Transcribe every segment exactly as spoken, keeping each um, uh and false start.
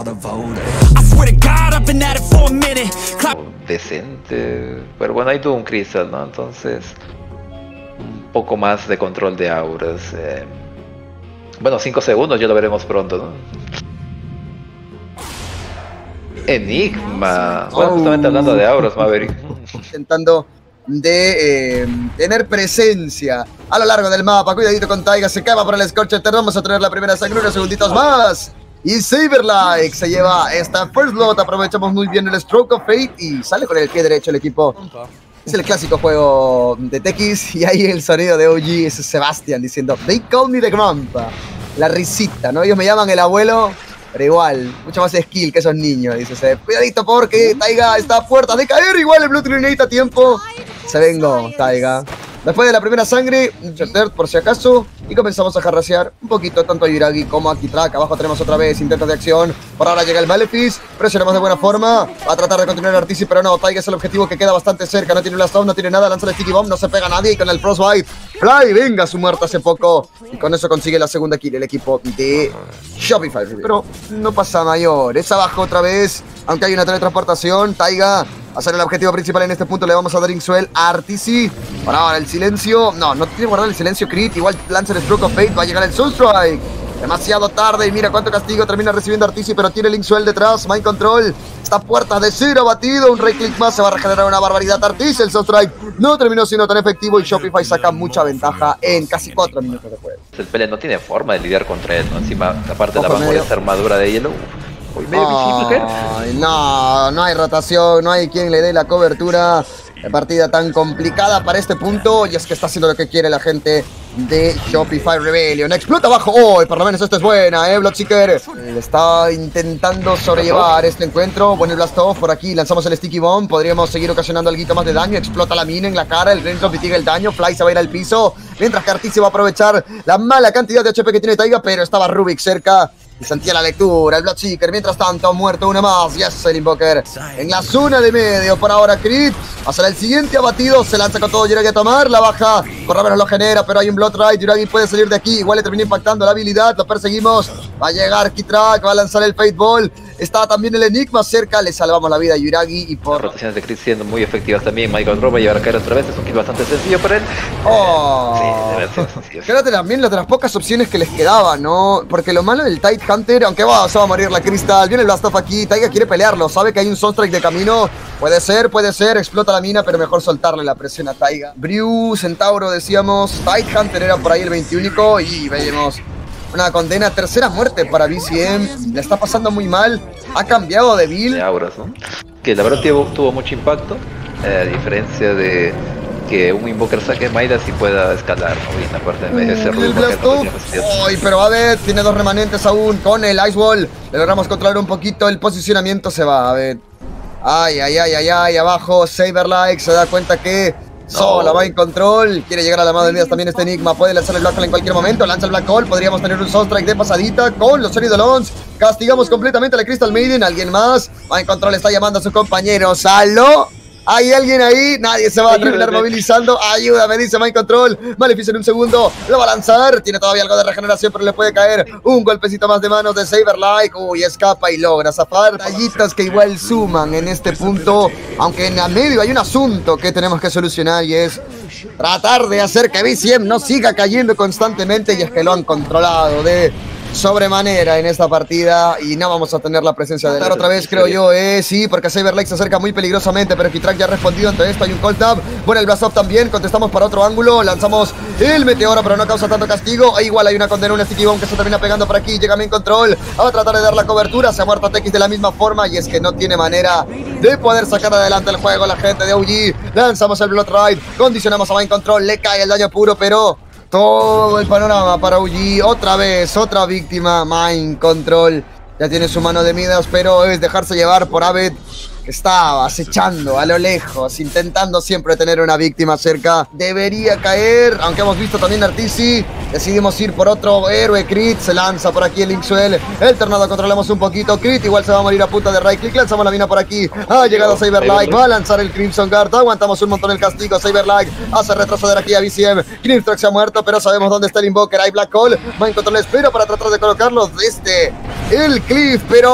Decente, pero bueno, ahí tuvo un Crystal, ¿no? Entonces, un poco más de control de auras. Eh. Bueno, cinco segundos, ya lo veremos pronto, ¿no? Enigma. Bueno, Oh. justamente hablando de auras, Maverick. Intentando de eh, tener presencia a lo largo del mapa. Cuidadito con Taiga, se cava por el Scorcher. Vamos a tener la primera sangre, unos segunditos más. Y Saberlike se lleva esta First Blood. Aprovechamos muy bien el Stroke of Fate y sale con el pie derecho el equipo. Es el clásico juego de Tekkis y ahí el sonido de O G es Sebastian diciendo They call me the grandpa. La risita, ¿no? Ellos me llaman el abuelo, pero igual, mucho más skill que esos niños. Dice, cuidadito porque Taiga está a puertas de caer. Igual el Blood Grenade a tiempo. Se vengó Taiga. Después de la primera sangre, Third por si acaso, y comenzamos a jarrasear un poquito tanto a Yuragi como a Kitrak. Abajo tenemos otra vez intentos de acción. Por ahora llega el Malefice, presionamos de buena forma. Va a tratar de continuar Artisi, pero no, Taiga es el objetivo que queda bastante cerca. No tiene Blast Off, no tiene nada, lanza el Sticky Bomb, no se pega a nadie. Y con el Frostbite, Fly, venga su muerte hace poco. Y con eso consigue la segunda kill el equipo de Shopify. Pero no pasa mayor, es abajo otra vez. Aunque hay una teletransportación, Taiga va a ser el objetivo principal en este punto. Le vamos a dar Insuel a Artisi. Para ahora el silencio. No, no tiene que guardar el silencio Crit. Igual lanza el Stroke of Fate. Va a llegar el Sunstrike. Demasiado tarde. Y mira cuánto castigo termina recibiendo Artisi. Pero tiene el Insuel detrás. Mind Control. Está puerta de cero batido. Un right click más. Se va a regenerar una barbaridad. Artisi. El Sunstrike no terminó siendo tan efectivo. Y Shopify saca mucha ventaja en casi cuatro minutos de juego. El Pele no tiene forma de lidiar contra él, ¿no? Encima, aparte de la Ojo, bajo de esta armadura de hielo. Uy, medio visible, Ay, no, no hay rotación, no hay quien le dé la cobertura. La partida tan complicada para este punto. Y es que está haciendo lo que quiere la gente de Shopify Rebellion. Explota abajo. Oh, por lo menos esta es buena, eh, Bloodseeker. Está intentando sobrellevar este encuentro. Bueno, el Blast Off por aquí. Lanzamos el Sticky Bomb. Podríamos seguir ocasionando algo más de daño. Explota la mina en la cara. El Raindrop mitiga el daño. Fly se va a ir al piso. Mientras que Artisi va a aprovechar la mala cantidad de H P que tiene Taiga. Pero estaba Rubik cerca. Y sentía la lectura, el Bloodseeker, mientras tanto ha muerto una más. Yes, el Invoker en la zona de medio. Por ahora Crit, hacia el siguiente abatido. Se lanza con todo Yuragi a tomar, la baja. Por lo menos lo genera, pero hay un Blood Ride. Yuragi puede salir de aquí, igual le termina impactando la habilidad. Lo perseguimos, va a llegar Kitrak, va a lanzar el Fate Ball. Está también el Enigma cerca, le salvamos la vida a Yuragi. Y por las rotaciones de Crit siendo muy efectivas también. Michael Drop va a llevar a caer otra vez. Es un kill bastante sencillo para él. Oh. Sí, debe ser sencillo. Creo que también las de las pocas opciones que les quedaban, ¿no? Porque lo malo del Tide Hunter, aunque va, se va a morir la Crystal. Viene el Blast Off aquí. Taiga quiere pelearlo. Sabe que hay un Sunstrike de camino. Puede ser, puede ser. Explota la mina, pero mejor soltarle la presión a Taiga. Brew, Centauro, decíamos. Tide Hunter era por ahí el veintiuno. Y veamos una condena. Tercera muerte para B C M. Le está pasando muy mal. Ha cambiado de build. De auras, ¿no? Que la verdad tuvo, tuvo mucho impacto. Eh, a diferencia de que un Invoker saque Mayras y pueda escalar, ¿no? Y en la parte de medio ese El Blast Off. Ay, pero a ver, tiene dos remanentes aún con el Ice Wall. Le logramos controlar un poquito el posicionamiento. Se va, a ver. Ay, ay, ay, ay, ay, abajo Saberlike se da cuenta que no. Sola va en control. Quiere llegar a la madre de Dios también este Enigma. Puede lanzar el Black Hole en cualquier momento. Lanza el Black Hole. Podríamos tener un Sunstrike de pasadita con los Seridolons. Castigamos completamente a la Crystal Maiden. Alguien más va en control. Está llamando a su compañero. ¡Saló! ¿Hay alguien ahí? Nadie se va a terminar movilizando. Ayúdame, dice Mind Control. Maleficio en un segundo. Lo va a lanzar. Tiene todavía algo de regeneración, pero le puede caer un golpecito más de manos de Saberlike. Uy, escapa y logra zafar. Tallitas que igual suman en este punto. Aunque en el medio hay un asunto que tenemos que solucionar y es tratar de hacer que B C M no siga cayendo constantemente. Y es que lo han controlado de sobremanera en esta partida y no vamos a tener la presencia de otra vez, creo yo, eh, sí, porque Saberlike se acerca muy peligrosamente, pero Kitrak ya ha respondido ante esto. Hay un Cold Tap, bueno, el Blast Off también, contestamos para otro ángulo, lanzamos el Meteoro, pero no causa tanto castigo, e igual hay una condena, un Sticky Bomb que se termina pegando por aquí, llega Main Control, va a tratar de dar la cobertura, se ha muerto Tekkis de la misma forma, y es que no tiene manera de poder sacar adelante el juego la gente de O G. Lanzamos el Blood Ride, condicionamos a Main Control, le cae el daño puro, pero todo el panorama para O G. Otra vez, otra víctima. Mind Control ya tiene su mano de Midas, pero es dejarse llevar por Abed, que estaba acechando a lo lejos, intentando siempre tener una víctima cerca. Debería caer, aunque hemos visto también a Artisi. Decidimos ir por otro héroe. Crit se lanza por aquí el Linksuel. El Tornado controlamos un poquito. Crit igual se va a morir a punta de right click. Lanzamos la mina por aquí. Ha llegado Saberlike. Va a lanzar el Crimson Guard. Aguantamos un montón el castigo. Saberlike hace retroceder aquí a B C M. Grimstroke se ha muerto, pero sabemos dónde está el Invoker. Hay Black Hole. Va a encontrar el espero para tratar de colocarlo desde el Cliff, pero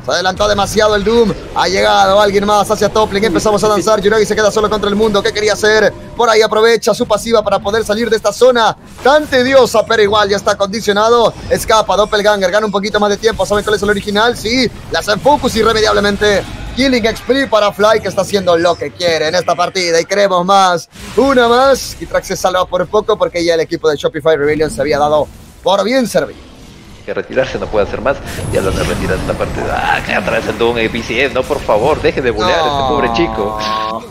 Se adelantó demasiado el Doom. Ha llegado alguien más hacia Toppling. Empezamos a danzar. Yuragi se queda solo contra el mundo. ¿Qué quería hacer? Por ahí aprovecha su pasiva para poder salir de esta zona tan tediosa, pero igual ya está condicionado. Escapa Doppelganger. Gana un poquito más de tiempo. ¿Saben cuál es el original? Sí. La hacen focus irremediablemente. Killing Spree para Fly, que está haciendo lo que quiere en esta partida. Y queremos más. Una más. Kitrax se salva por poco porque ya el equipo de Shopify Rebellion se había dado por bien servido. Que retirarse, no puede hacer más. Ya lo han retirado esta partida. Ah, que atrás el Doom B C M. No, por favor, deje de bulear no. a este pobre chico.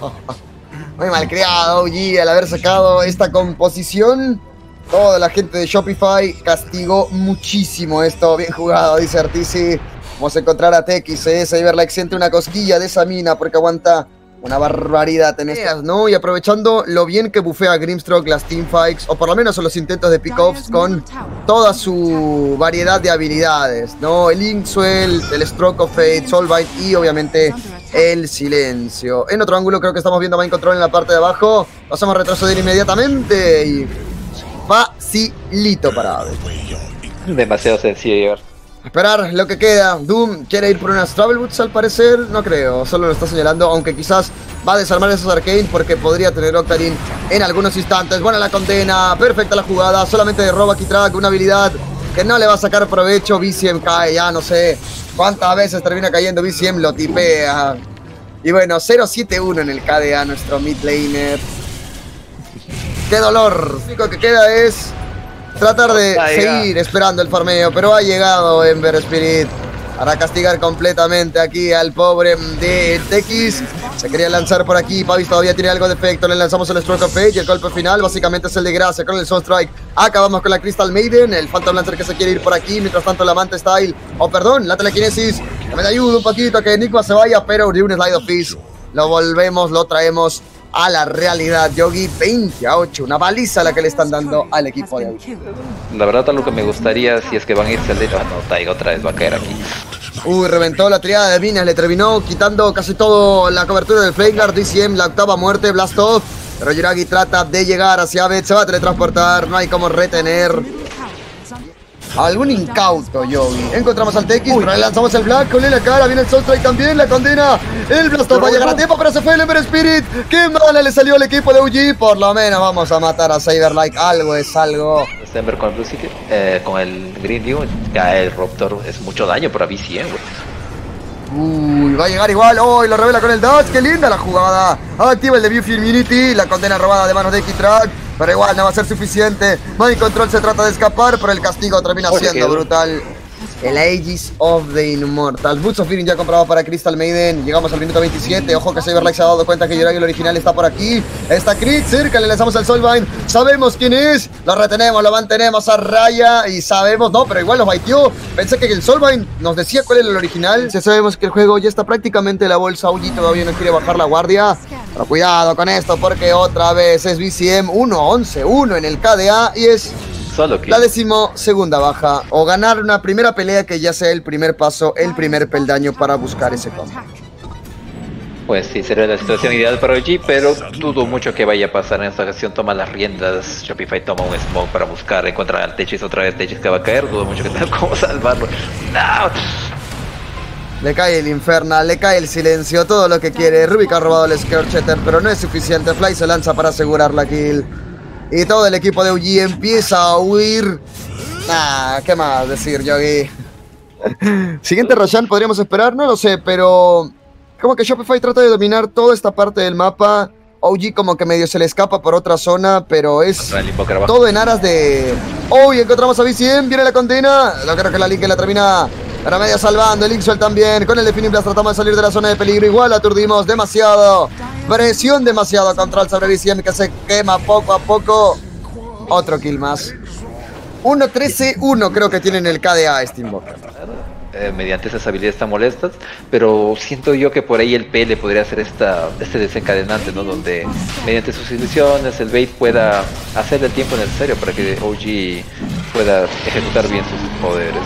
Muy mal creado, O G, al haber sacado esta composición. Toda la gente de Shopify castigó muchísimo esto. Bien jugado, dice Artizi. Vamos a encontrar a T X, eh. Cyberlike siente una cosquilla de esa mina porque aguanta una barbaridad en estas, ¿no? Y aprovechando lo bien que bufea Grimstroke las teamfights, o por lo menos los intentos de pick-offs con toda su variedad de habilidades, ¿no? El Inkswell, el Stroke of Fate, Soulbite y obviamente el silencio. En otro ángulo creo que estamos viendo Mind Control en la parte de abajo. Pasamos a retroceder inmediatamente y facilito para Ave. Demasiado sencillo llevar. Esperar lo que queda. Doom quiere ir por unas Travel Boots al parecer. No creo, solo lo está señalando. Aunque quizás va a desarmar esos Arcane porque podría tener Octarine en algunos instantes. Buena la condena, perfecta la jugada. Solamente roba Kitrak, una habilidad que no le va a sacar provecho. B C M cae, ya no sé cuántas veces termina cayendo. B C M lo tipea. Y bueno, cero siete uno en el K D A nuestro mid laner. ¡Qué dolor! Lo único que queda es tratar de seguir esperando el farmeo, pero ha llegado Ember Spirit para castigar completamente aquí al pobre de T X. Se quería lanzar por aquí, Pavis todavía tiene algo de efecto, le lanzamos el Stroke of Fate y el golpe final básicamente es el de gracia con el Sunstrike. Acabamos con la Crystal Maiden, el Phantom Lancer que se quiere ir por aquí, mientras tanto la Manta Style, oh perdón, la telequinesis, que me ayuda un poquito a que Enigma se vaya, pero de un Slide of Fist lo volvemos, lo traemos a la realidad. Yogi veinte a ocho, una baliza la que le están dando al equipo de hoy. La verdad, algo que me gustaría, si es que van a irse al dedo. Ah, no, Taiga otra vez va a caer aquí. Uy, reventó la triada de minas, le terminó quitando casi todo la cobertura del Flameguard. D C M, la octava muerte, Blast Off. Pero Yuragi trata de llegar hacia Abed, se va a teletransportar, no hay como retener algún incauto, Yogi. Encontramos al T X, pero le lanzamos el Black, con la cara, viene el Sunstrike también, la condena. El Blast Off va a llegar a tiempo, pero se fue el Ember Spirit. Qué mala le salió al equipo de O G. Por lo menos vamos a matar a Cyberlike. Algo es algo. Este Ember con el Blue City, eh, con el Green Dew, ya el Raptor es mucho daño para B C M, güey. Uy, va a llegar igual. Oh, y lo revela con el Dodge. Qué linda la jugada. Activa el de View Immunity. La condena robada de manos de Kitrak. Pero igual no va a ser suficiente. Mind Control se trata de escapar, pero el castigo termina Oye, siendo brutal. El Aegis of the Immortal. Boots of Fearing ya comprado para Crystal Maiden. Llegamos al minuto veintisiete. Ojo que Cyberlike se ha dado cuenta que Yuragi el original está por aquí. Está Crit cerca, le lanzamos el Soulbind. Sabemos quién es. Lo retenemos, lo mantenemos a raya. Y sabemos, no, pero igual los baiteó. Pensé que el Soulbind nos decía cuál era el original. Ya sabemos que el juego ya está prácticamente en la bolsa. O G todavía no quiere bajar la guardia. Pero cuidado con esto porque otra vez es B C M. uno once uno en el K D A. Y es Solo que la décimo segunda baja, o ganar una primera pelea que ya sea el primer paso, el primer peldaño para buscar ese combo. Pues sí, sería la situación ideal para O G, pero dudo mucho que vaya a pasar en esta ocasión. Toma las riendas, Shopify toma un smoke para buscar, encontrar al Techis otra vez, Techis que va a caer, dudo mucho que tenga cómo salvarlo. No. Le cae el Infernal, le cae el silencio, todo lo que quiere. Rubik ha robado el Scorcheter, pero no es suficiente. Fly se lanza para asegurar la kill. Y todo el equipo de O G empieza a huir. Nah, ¿qué más decir, Yogi? Siguiente Roshan podríamos esperar, no lo sé, pero como que Shopify trata de dominar toda esta parte del mapa. O G como que medio se le escapa por otra zona, pero es todo en aras de... Oh, y encontramos a B C M, viene la condena. No creo que la Link la termina para media salvando. El Inkswell también, con el Defining Blast tratamos de salir de la zona de peligro. Igual aturdimos demasiado. Presión demasiado contra el sobre B C M que se quema poco a poco. Otro kill más. uno trece uno creo que tienen el K D A Steamboat. Eh, mediante esas habilidades tan molestas, pero siento yo que por ahí el P le podría hacer esta, este desencadenante, ¿no? Donde mediante sus ilusiones el bait pueda hacer el tiempo necesario para que O G pueda ejecutar bien sus poderes.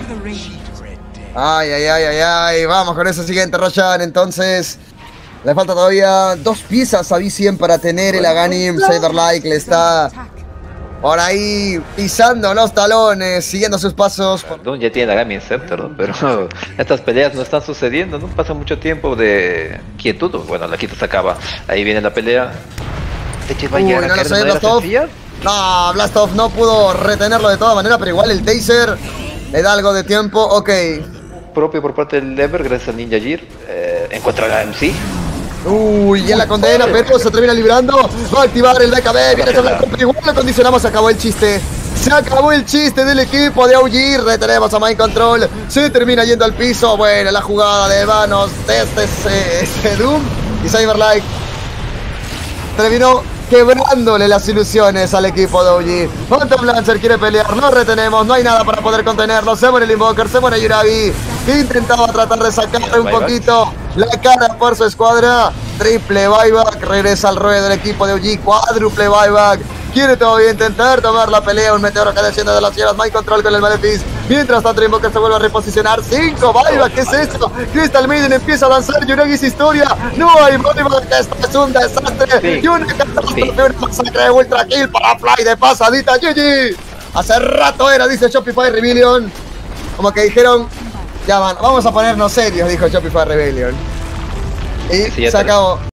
Ay, ay, ay, ay, ay, vamos con ese siguiente Roshan, entonces le falta todavía dos piezas a B C M para tener el Aghanim. Cyberlike le está por ahí pisando los talones, siguiendo sus pasos. Doom ya tiene la Gaming Scepter, ¿no? Pero estas peleas no están sucediendo, no pasa mucho tiempo de quietud. Bueno, la quita se acaba. Ahí viene la pelea. Uy, no lo sé, Blastov. No, Blastov no pudo retenerlo de toda manera, pero igual el Taser le da algo de tiempo. Ok. Propio por parte del Ever, gracias al Ninja Gear. Eh, encuentra la M C. Uy, ya la condena, pero se termina librando. Va a activar el B K B. Viene a la... igual lo condicionamos. Se acabó el chiste. Se acabó el chiste del equipo de O G. Retenemos a Mind Control. Se termina yendo al piso. Bueno, la jugada de manos de este, este, este Doom. Y Cyberlike terminó quebrándole las ilusiones al equipo de O G. Phantom Lancer quiere pelear, no retenemos, no hay nada para poder contenerlo. Se muere el Invoker, se muere Yurabi, que intentaba tratar de sacarle un poquito la cara por su escuadra. Triple buyback, regresa al ruedo del equipo de O G, cuádruple buyback. Quiere todavía intentar tomar la pelea. Un meteoro que desciende de las sierras. Mind Control con el Malefice. Mientras tanto, Invoker se vuelve a reposicionar. Cinco buyback. ¿Qué es esto? Crystal Maiden empieza a lanzar. Yuragi's historia. No hay buyback. Esto es un desastre. Sí. Y una catástrofe. Sí. Una masacre de Ultra Kill para Fly de pasadita. G G. Hace rato era, dice Shopify Rebellion. Como que dijeron, ya van, vamos a ponernos serios, dijo Shopify Rebellion. Y sí, se acabó.